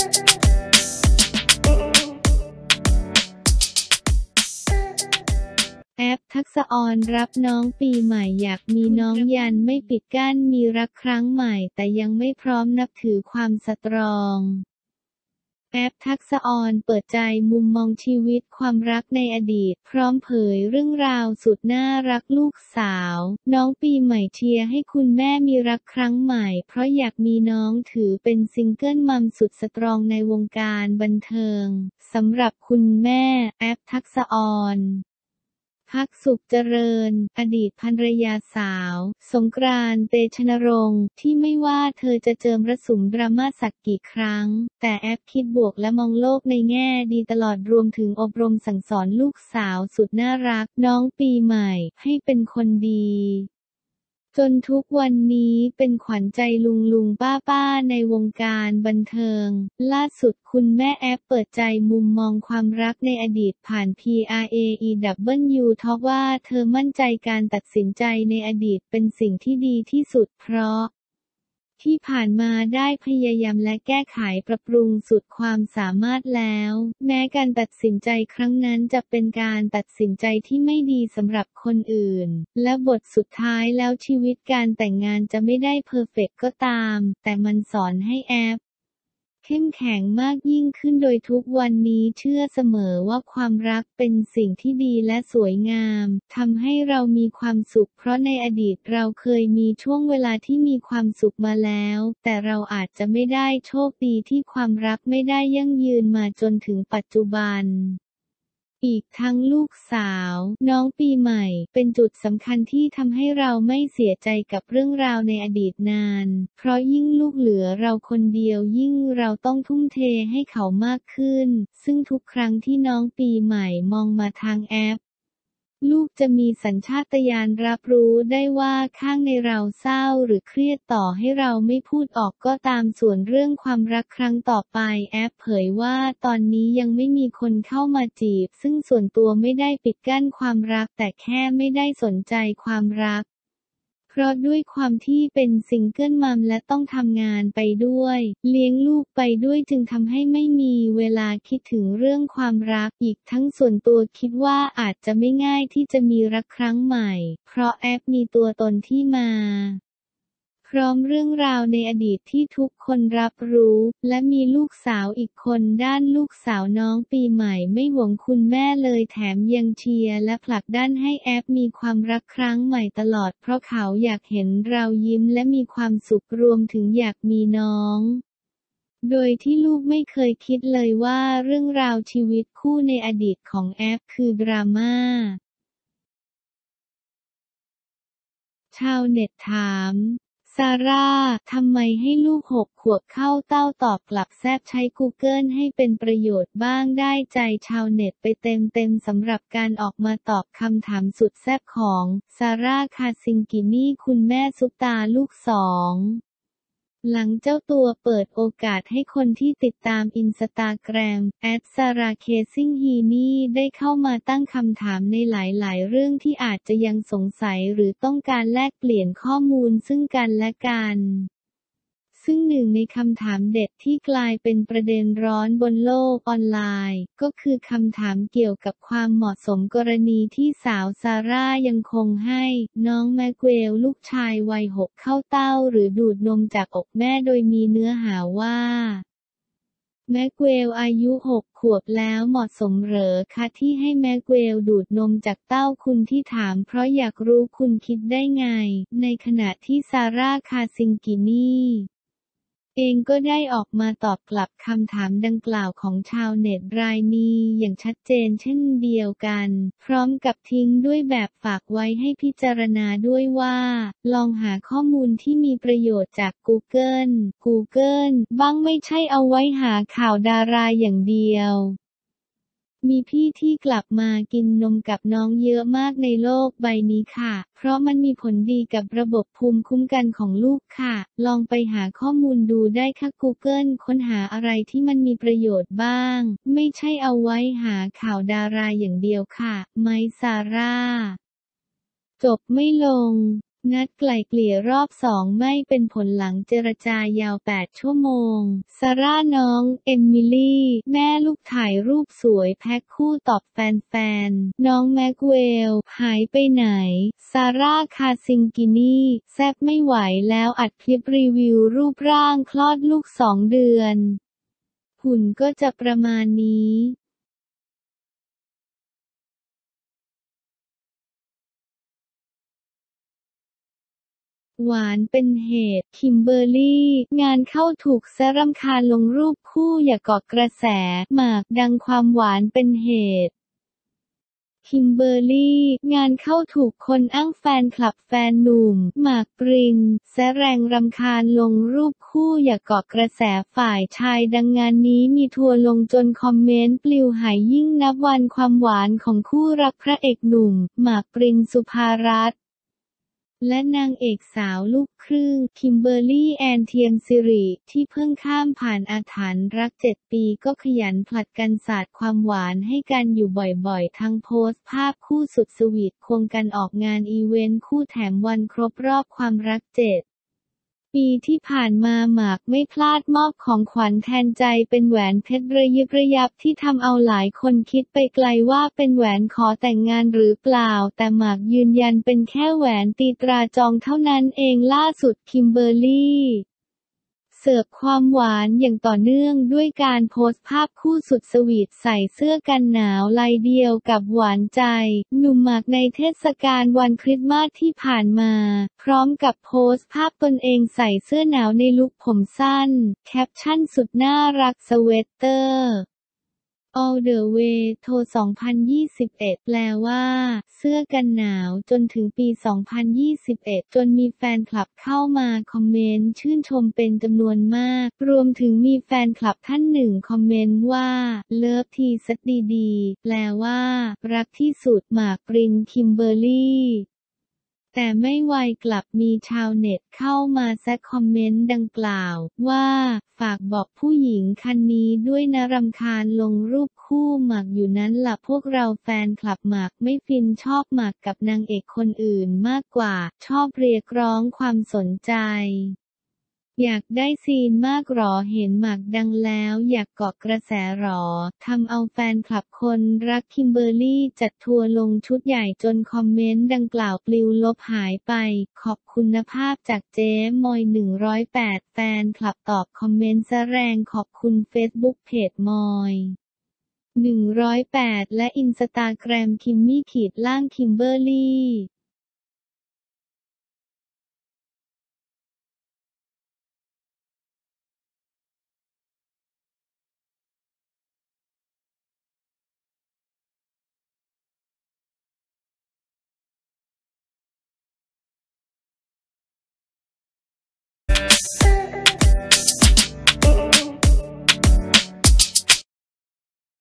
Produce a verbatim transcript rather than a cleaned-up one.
แอปทักษะออนรับน้องปีใหม่อยากมีน้องยันไม่ปิดกั้นมีรักครั้งใหม่แต่ยังไม่พร้อมนับถือความสตรองแอปทักษะออนเปิดใจมุมมองชีวิตความรักในอดีตพร้อมเผยเรื่องราวสุดน่ารักลูกสาวน้องปีใหม่เชียร์ให้คุณแม่มีรักครั้งใหม่เพราะอยากมีน้องถือเป็นซิงเกิลมัมสุดสตรองในวงการบันเทิงสำหรับคุณแม่แอปทักษะออนภักดิ์สุขเจริญอดีตภรรยาสาวสงกรานต์ เตชะนรงค์ที่ไม่ว่าเธอจะเจอมรสุมดราม่าสักกี่ครั้งแต่แอปคิดบวกและมองโลกในแง่ดีตลอดรวมถึงอบรมสั่งสอนลูกสาวสุดน่ารักน้องปีใหม่ให้เป็นคนดีจนทุกวันนี้เป็นขวัญใจลุงลุงป้าป้าในวงการบันเทิงล่าสุดคุณแม่แอปเปิดใจมุมมองความรักในอดีตผ่าน พี อาร์ เอ อี ดับเบิลยู Talk ว่าเธอมั่นใจการตัดสินใจในอดีตเป็นสิ่งที่ดีที่สุดเพราะที่ผ่านมาได้พยายามและแก้ไขปรับปรุงสุดความสามารถแล้วแม้การตัดสินใจครั้งนั้นจะเป็นการตัดสินใจที่ไม่ดีสำหรับคนอื่นและบทสุดท้ายแล้วชีวิตการแต่งงานจะไม่ได้เพอร์เฟกต์ก็ตามแต่มันสอนให้แอปเข้มแข็งมากยิ่งขึ้นโดยทุกวันนี้เชื่อเสมอว่าความรักเป็นสิ่งที่ดีและสวยงามทำให้เรามีความสุขเพราะในอดีตเราเคยมีช่วงเวลาที่มีความสุขมาแล้วแต่เราอาจจะไม่ได้โชคดีที่ความรักไม่ได้ยั่งยืนมาจนถึงปัจจุบันอีกทั้งลูกสาวน้องปีใหม่เป็นจุดสำคัญที่ทำให้เราไม่เสียใจกับเรื่องราวในอดีตนานเพราะยิ่งลูกเหลือเราคนเดียวยิ่งเราต้องทุ่มเทให้เขามากขึ้นซึ่งทุกครั้งที่น้องปีใหม่มองมาทางแอปลูกจะมีสัญชาตญาณรับรู้ได้ว่าข้างในเราเศร้าหรือเครียดต่อให้เราไม่พูดออกก็ตามส่วนเรื่องความรักครั้งต่อไปแอปเผยว่าตอนนี้ยังไม่มีคนเข้ามาจีบซึ่งส่วนตัวไม่ได้ปิดกั้นความรักแต่แค่ไม่ได้สนใจความรักเพราะด้วยความที่เป็นซิงเกิลมัมและต้องทำงานไปด้วยเลี้ยงลูกไปด้วยจึงทำให้ไม่มีเวลาคิดถึงเรื่องความรักอีกทั้งส่วนตัวคิดว่าอาจจะไม่ง่ายที่จะมีรักครั้งใหม่เพราะแอปมีตัวตนที่มาพร้อมเรื่องราวในอดีตที่ทุกคนรับรู้และมีลูกสาวอีกคนด้านลูกสาวน้องปีใหม่ไม่หวงคุณแม่เลยแถมยังเชียร์และผลักดันให้แอปมีความรักครั้งใหม่ตลอดเพราะเขาอยากเห็นเรายิ้มและมีความสุขรวมถึงอยากมีน้องโดยที่ลูกไม่เคยคิดเลยว่าเรื่องราวชีวิตคู่ในอดีตของแอปคือดราม่าชาวเน็ตถามซาร่าทำไมให้ลูกหกขวบเข้าเต้าตอบกลับแซบใช้ Google ให้เป็นประโยชน์บ้างได้ใจชาวเน็ตไปเต็มๆสำหรับการออกมาตอบคำถามสุดแซ่บของซาร่าคาซิงกินี่คุณแม่ซุปตาลูกสองหลังเจ้าตัวเปิดโอกาสให้คนที่ติดตามอินสตาแกรม แอท ซาร่า เคซิงฮีนี่ได้เข้ามาตั้งคำถามในหลายๆเรื่องที่อาจจะยังสงสัยหรือต้องการแลกเปลี่ยนข้อมูลซึ่งกันและกันซึ่งหนึ่งในคำถามเด็ดที่กลายเป็นประเด็นร้อนบนโลกออนไลน์ก็คือคำถามเกี่ยวกับความเหมาะสมกรณีที่สาวซาร่ายังคงให้น้องแมคเวลลูกชายวัยหกเข้าเต้าหรือดูดนมจากอกแม่โดยมีเนื้อหาว่าแมคเวลอายุหกขวบแล้วเหมาะสมเหรอคะที่ให้แมคเวลดูดนมจากเต้าคุณที่ถามเพราะอยากรู้คุณคิดได้ไงในขณะที่ซาร่าคาซิงกินี่เองก็ได้ออกมาตอบกลับคำถามดังกล่าวของชาวเน็ตรายนี้อย่างชัดเจนเช่นเดียวกันพร้อมกับทิ้งด้วยแบบฝากไว้ให้พิจารณาด้วยว่าลองหาข้อมูลที่มีประโยชน์จาก Google Google บ้างไม่ใช่เอาไว้หาข่าวดาราอย่างเดียวมีพี่ที่กลับมากินนมกับน้องเยอะมากในโลกใบนี้ค่ะเพราะมันมีผลดีกับระบบภูมิคุ้มกันของลูกค่ะลองไปหาข้อมูลดูได้ค่ะ Google ค้นหาอะไรที่มันมีประโยชน์บ้างไม่ใช่เอาไว้หาข่าวดาราอย่างเดียวค่ะไมค์ซาร่าจบไม่ลงนัดไกล่เกลี่ยรอบสองไม่เป็นผลหลังเจรจายาวแปดชั่วโมงซาร่าน้องเอมิลี่แม่ลูกถ่ายรูปสวยแพ็คคู่ตอบแฟนๆน้องแม็กเวลหายไปไหนซาร่าคาซิงกินีแซ่บไม่ไหวแล้วอัดคลิปรีวิวรูปร่างคลอดลูกสองเดือนหุ่นก็จะประมาณนี้หวานเป็นเหตุคิมเบอร์รี่งานเข้าถูกแซะรำคาญลงรูปคู่อย่าเกาะกระแสหมากดังความหวานเป็นเหตุคิมเบอร์รี่งานเข้าถูกคนอ้างแฟนคลับแฟนหนุ่มหมากปรินแซะแรงรำคาญลงรูปคู่อย่าเกาะกระแสฝ่ายชายดังงานนี้มีทัวร์ลงจนคอมเมนต์ปลิวหายยิ่งนับวันความหวานของคู่รักพระเอกหนุ่มหมากปรินสุภารัตน์และนางเอกสาวลูกครึ่งคิมเบอร์รี่แอนเทียมสิริที่เพิ่งข้ามผ่านอาถรรพ์รักเจ็ดปีก็ขยันผลัดกันสาดความหวานให้กันอยู่บ่อยๆทั้งโพสต์ภาพคู่สุดสวีทควงกันออกงานอีเวนต์คู่แถมวันครบรอบความรักเจ็ดปีที่ผ่านมาหมากไม่พลาดมอบของขวัญแทนใจเป็นแหวนเพชรระยิบระยับที่ทำเอาหลายคนคิดไปไกลว่าเป็นแหวนขอแต่งงานหรือเปล่าแต่หมากยืนยันเป็นแค่แหวนตีตราจองเท่านั้นเองล่าสุดคิมเบอร์รี่เสิร์ฟความหวานอย่างต่อเนื่องด้วยการโพสต์ภาพคู่สุดสวีทใส่เสื้อกันหนาวลายเดียวกับหวานใจหนุ่มหมากในเทศกาลวันคริสต์มาสที่ผ่านมาพร้อมกับโพสต์ภาพตนเองใส่เสื้อหนาวในลุคผมสั้นแคปชั่นสุดน่ารักสเวตเตอร์ All the way โทสองพันยี่สิบเอ็ดแปลว่าเสื้อกันหนาวจนถึงปี สองพันยี่สิบเอ็ด จนมีแฟนคลับเข้ามาคอมเมนต์ชื่นชมเป็นจำนวนมากรวมถึงมีแฟนคลับท่านหนึ่งคอมเมนต์ว่าเลิฟทีสักดีๆแปลว่ารักที่สุดหมากปรินคิมเบอร์รี่แต่ไม่ไวกลับมีชาวเน็ตเข้ามาแซะคอมเมนต์ดังกล่าวว่าฝากบอกผู้หญิงคันนี้ด้วยนะรำคาญลงรูปคู่หมากอยู่นั้นล่ะพวกเราแฟนคลับหมากไม่ฟินชอบหมากกับนางเอกคนอื่นมากกว่าชอบเรียกร้องความสนใจอยากได้ซีนมากหรอเห็นหมากดังแล้วอยากเกาะกระแสหรอทำเอาแฟนคลับคนรักคิมเบอร์รี่จัดทัวร์ลงชุดใหญ่จนคอมเมนต์ดังกล่าวปลิวลบหายไปขอบคุณภาพจากเจ๊มอยหนึ่งร้อยแปดแฟนคลับตอบคอมเมนต์ซะแรงขอบคุณเฟซบุ๊กเพจมอยหนึ่งร้อยแปดและอินสตาแกรมคิมมี่ขีดล่างคิมเบอร์รี่